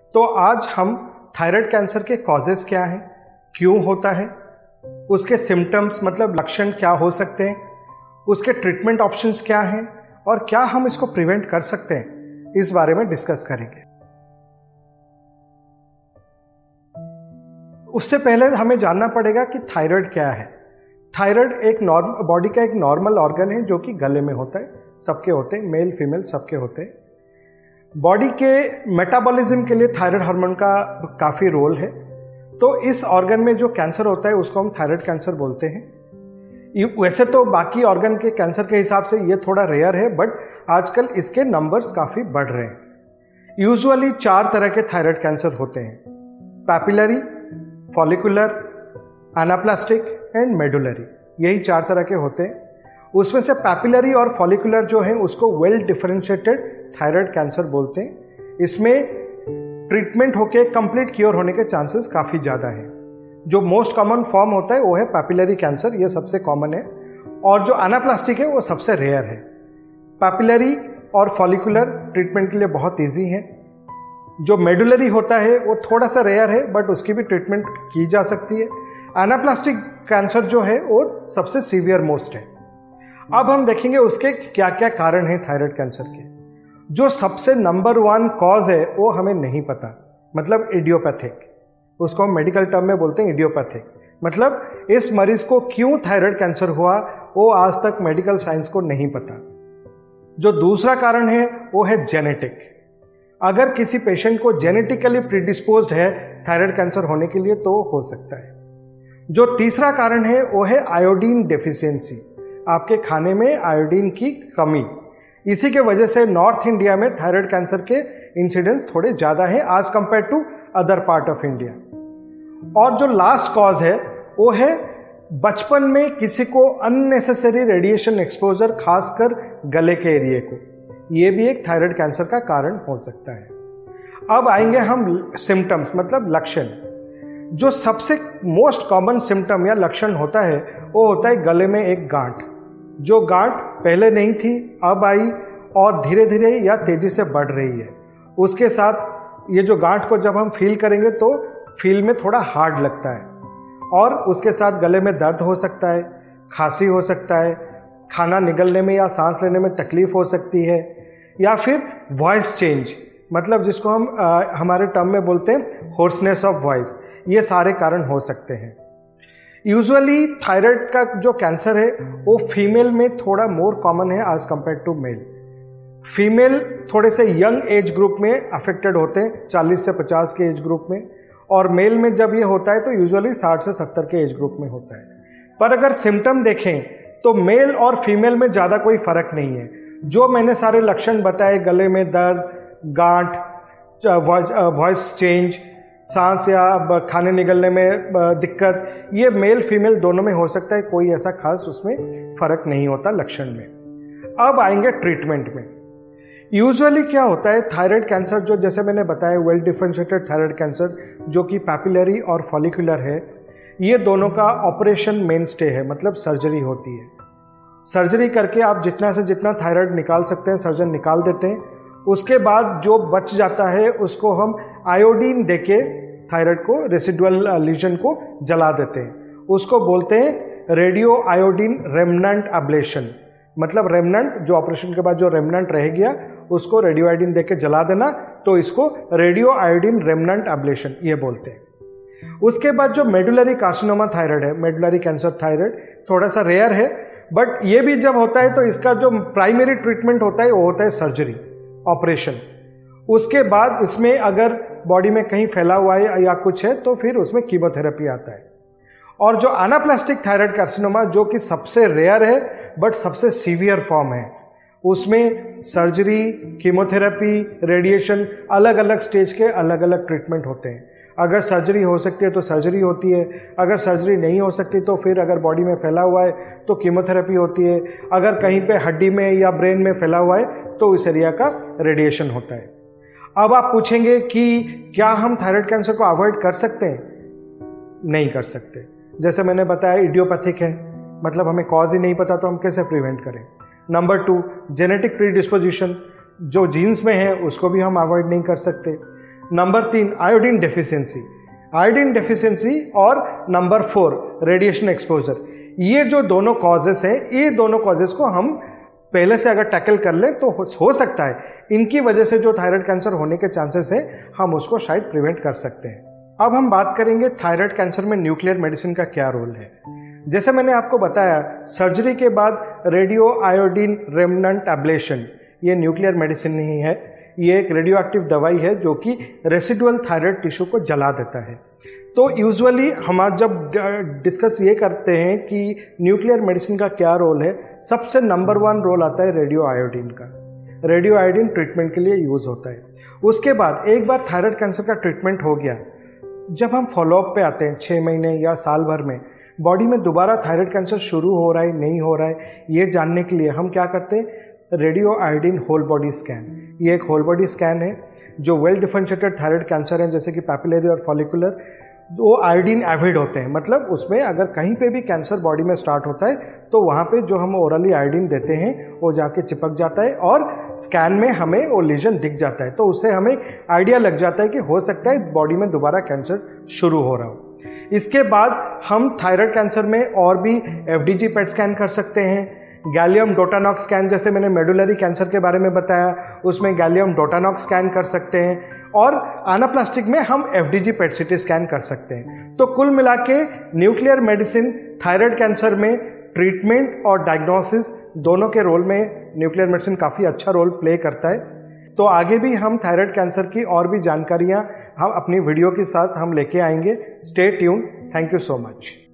तो आज हम थायराइड कैंसर के कॉजेस क्या हैं, क्यों होता है, उसके सिम्टम्स मतलब लक्षण क्या हो सकते हैं, उसके ट्रीटमेंट ऑप्शंस क्या हैं और क्या हम इसको प्रिवेंट कर सकते हैं, इस बारे में डिस्कस करेंगे। उससे पहले हमें जानना पड़ेगा कि थायराइड क्या है। थायराइड एक बॉडी का एक नॉर्मल ऑर्गन है जो कि गले में होता है, सबके होते हैं, मेल फीमेल सबके होते हैं। बॉडी के मेटाबॉलिज्म के लिए थायराइड हार्मोन का काफ़ी रोल है। तो इस ऑर्गन में जो कैंसर होता है उसको हम थायराइड कैंसर बोलते हैं। वैसे तो बाकी ऑर्गन के कैंसर के हिसाब से ये थोड़ा रेयर है, बट आजकल इसके नंबर्स काफ़ी बढ़ रहे हैं। यूजुअली 4 तरह के थायराइड कैंसर होते हैं: papillary, follicular, anaplastic and medullary. यही 4 तरह के होते हैं। उसमें से पैपिलरी और फॉलिकुलर जो है उसको वेल डिफरेंशिएटेड थायराइड कैंसर बोलते हैं। इसमें ट्रीटमेंट होके कंप्लीट क्योर होने के चांसेस काफ़ी ज़्यादा हैं। जो मोस्ट कॉमन फॉर्म होता है वो है पैपिलरी कैंसर, ये सबसे कॉमन है, और जो एनाप्लास्टिक है वो सबसे रेयर है। पैपिलरी और फॉलिकुलर ट्रीटमेंट के लिए बहुत ईजी है। जो मेडुलरी होता है वो थोड़ा सा रेयर है, बट उसकी भी ट्रीटमेंट की जा सकती है। एनाप्लास्टिक कैंसर जो है वो सबसे सीवियर मोस्ट है। अब हम देखेंगे उसके क्या क्या कारण हैं थायराइड कैंसर के। जो सबसे नंबर 1 कॉज है वो हमें नहीं पता, मतलब इडियोपैथिक। उसको हम मेडिकल टर्म में बोलते हैं इडियोपैथिक। मतलब इस मरीज को क्यों थायराइड कैंसर हुआ वो आज तक मेडिकल साइंस को नहीं पता। जो दूसरा कारण है वो है जेनेटिक। अगर किसी पेशेंट को जेनेटिकली प्रीडिस्पोज्ड है थायराइड कैंसर होने के लिए तो हो सकता है। जो तीसरा कारण है वो है आयोडीन डेफिशिएंसी, आपके खाने में आयोडीन की कमी। इसी के वजह से नॉर्थ इंडिया में थायराइड कैंसर के इंसिडेंस थोड़े ज़्यादा हैं आज compare to other part of India. और जो लास्ट कॉज है वो है बचपन में किसी को अननेसेसरी रेडिएशन एक्सपोजर, खासकर गले के एरिए को। ये भी एक थायराइड कैंसर का कारण हो सकता है। अब आएंगे हम सिम्टम्स मतलब लक्षण। जो सबसे मोस्ट कॉमन सिम्टम या लक्षण होता है वो होता है गले में एक गांठ। जो गांठ पहले नहीं थी, अब आई और धीरे धीरे या तेजी से बढ़ रही है। उसके साथ ये जो गांठ को जब हम फील करेंगे तो फील में थोड़ा हार्ड लगता है, और उसके साथ गले में दर्द हो सकता है, खांसी हो सकता है, खाना निगलने में या सांस लेने में तकलीफ हो सकती है, या फिर वॉइस चेंज, मतलब जिसको हम हमारे टर्म में बोलते हैं होर्सनेस ऑफ वॉइस। ये सारे कारण हो सकते हैं। यूजुअली थायराइड का जो कैंसर है वो फीमेल में थोड़ा मोर कॉमन है as compare to male. Female थोड़े से यंग एज ग्रुप में अफेक्टेड होते हैं, 40 से 50 के एज ग्रुप में, और मेल में जब ये होता है तो यूजुअली 60 से 70 के एज ग्रुप में होता है। पर अगर सिम्टम देखें तो मेल और फीमेल में ज़्यादा कोई फर्क नहीं है। जो मैंने सारे लक्षण बताए, गले में दर्द, गांठ, वॉइस चेंज, सांस या खाने निगलने में दिक्कत, ये मेल फीमेल दोनों में हो सकता है। कोई ऐसा खास उसमें फर्क नहीं होता लक्षण में। अब आएंगे ट्रीटमेंट में। यूजुअली क्या होता है, थायराइड कैंसर जो जैसे मैंने बताया वेल डिफरेंशिएटेड थायराइड कैंसर जो कि पैपिलरी और फॉलिकुलर है, ये दोनों का ऑपरेशन मेन स्टे है, मतलब सर्जरी होती है। सर्जरी करके आप जितना से जितना थायराइड निकाल सकते हैं सर्जन निकाल देते हैं। उसके बाद जो बच जाता है उसको हम आयोडीन देके थायराइड को, रेसिडुअल लीजन को जला देते हैं। उसको बोलते हैं रेडियो आयोडीन रेमनेंट एब्लेशन। मतलब रेमनेंट, जो ऑपरेशन के बाद जो रेमनेंट रह गया उसको रेडियो आयोडीन देके जला देना, तो इसको रेडियो आयोडीन रेमनेंट एब्लेशन ये बोलते हैं। उसके बाद जो मेडुलरी कार्सिनोमा थायराइड है, मेडुलरी कैंसर थायराइड थोड़ा सा रेयर है, बट ये भी जब होता है तो इसका जो प्राइमरी ट्रीटमेंट होता है वो होता है सर्जरी, ऑपरेशन। उसके बाद इसमें अगर बॉडी में कहीं फैला हुआ है या कुछ है तो फिर उसमें कीमोथेरेपी आता है। और जो एनाप्लास्टिक थायराइड कार्सिनोमा जो कि सबसे रेयर है बट सबसे सीवियर फॉर्म है, उसमें सर्जरी, कीमोथेरेपी, रेडिएशन, अलग अलग स्टेज के अलग अलग ट्रीटमेंट होते हैं। अगर सर्जरी हो सकती है तो सर्जरी होती है, अगर सर्जरी नहीं हो सकती तो फिर अगर बॉडी में फैला हुआ है तो कीमोथेरेपी होती है, अगर कहीं पे हड्डी में या ब्रेन में फैला हुआ है तो इस एरिया का रेडिएशन होता है। अब आप पूछेंगे कि क्या हम थायराइड कैंसर को अवॉइड कर सकते हैं? नहीं कर सकते। जैसे मैंने बताया इडियोपैथिक है, मतलब हमें कॉज ही नहीं पता तो हम कैसे प्रिवेंट करें। नंबर 2, जेनेटिक प्रीडिस्पोजिशन, जो जीन्स में है उसको भी हम अवॉइड नहीं कर सकते। Number 3 iodine deficiency, iodine deficiency, और नंबर 4 रेडिएशन एक्सपोजर। ये जो दोनों कॉजेस हैं, ये दोनों कॉजेस को हम पहले से अगर टैकल कर लें तो हो सकता है इनकी वजह से जो थायराइड कैंसर होने के चांसेस है हम उसको शायद प्रिवेंट कर सकते हैं। अब हम बात करेंगे थायराइड कैंसर में न्यूक्लियर मेडिसिन का क्या रोल है। जैसे मैंने आपको बताया, सर्जरी के बाद रेडियो आयोडीन रेमनेंट एब्लेशन ये न्यूक्लियर मेडिसिन नहीं है, ये एक रेडियो एक्टिव दवाई है जो कि रेसिडुअल थायराइड टिश्यू को जला देता है। तो यूजुअली हम जब डिस्कस ये करते हैं कि न्यूक्लियर मेडिसिन का क्या रोल है, सबसे नंबर 1 रोल आता है रेडियो आयोडीन का। रेडियो आयोडीन ट्रीटमेंट के लिए यूज़ होता है। उसके बाद एक बार थायराइड कैंसर का ट्रीटमेंट हो गया, जब हम फॉलोअप पे आते हैं 6 महीने या साल भर में, बॉडी में दोबारा थायराइड कैंसर शुरू हो रहा है नहीं हो रहा है, ये जानने के लिए हम क्या करते हैं, radio iodine whole body scan. ये एक होल बॉडी स्कैन है जो वेल डिफरेंशिएटेड थायराइड कैंसर है जैसे कि पैपिलरी और फॉलिकुलर, वो आयोडीन एविड होते हैं। मतलब उसमें अगर कहीं पे भी कैंसर बॉडी में स्टार्ट होता है तो वहाँ पे जो हम ओरली आयोडीन देते हैं वो जाके चिपक जाता है और स्कैन में हमें वो लीजन दिख जाता है। तो उससे हमें आइडिया लग जाता है कि हो सकता है बॉडी में दोबारा कैंसर शुरू हो रहा हो। इसके बाद हम थायराइड कैंसर में और भी FDG पेट स्कैन कर सकते हैं, गैलियम डोटानॉक्स स्कैन, जैसे मैंने मेडुलरी कैंसर के बारे में बताया उसमें गैलियम डोटानॉक्स स्कैन कर सकते हैं, और एनाप्लास्टिक में हम FDG पेट CT स्कैन कर सकते हैं। तो कुल मिला के न्यूक्लियर मेडिसिन थायराइड कैंसर में ट्रीटमेंट और डायग्नोसिस दोनों के रोल में न्यूक्लियर मेडिसिन काफ़ी अच्छा रोल प्ले करता है। तो आगे भी हम थायराइड कैंसर की और भी जानकारियाँ हम अपनी वीडियो के साथ हम लेके आएंगे। Stay tune. Thank you so much.